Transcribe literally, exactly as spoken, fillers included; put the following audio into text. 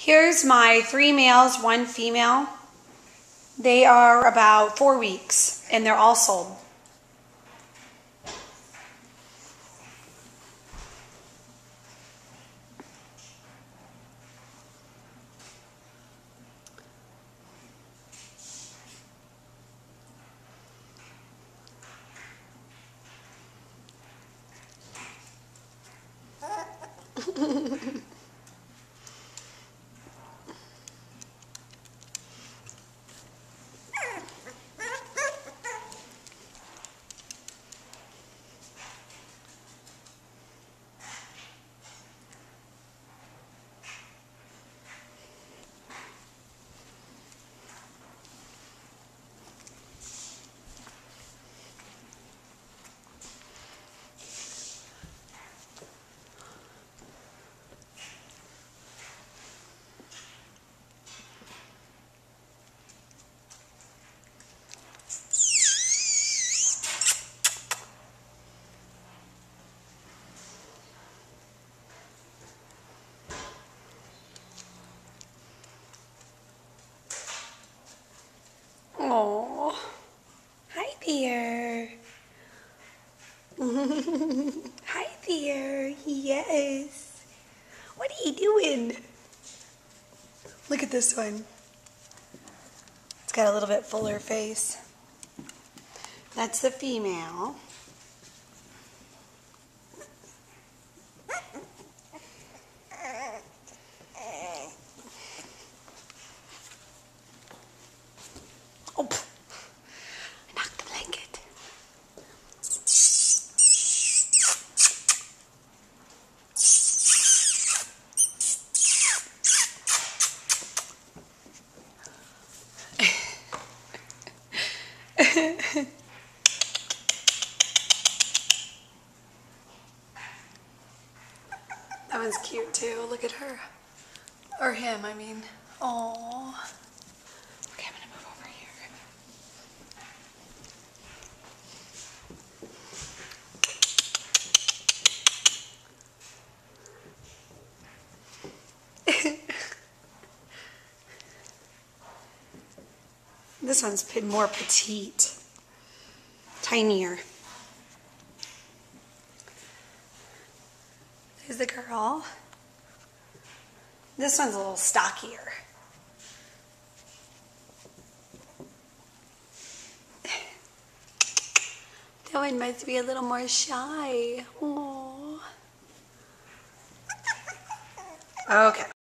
Here's my three males, one female. They are about four weeks and they're all sold. Oh, hi there. Hi there. Yes. What are you doing? Look at this one. It's got a little bit fuller face. That's the female. Oh, I knocked the blanket. That one's cute too. Look at her. Or him, I mean. Oh. Okay, I'm gonna move over here. This one's more petite. Tinier. There's the girl. This one's a little stockier. That one must be a little more shy. Aww. Okay.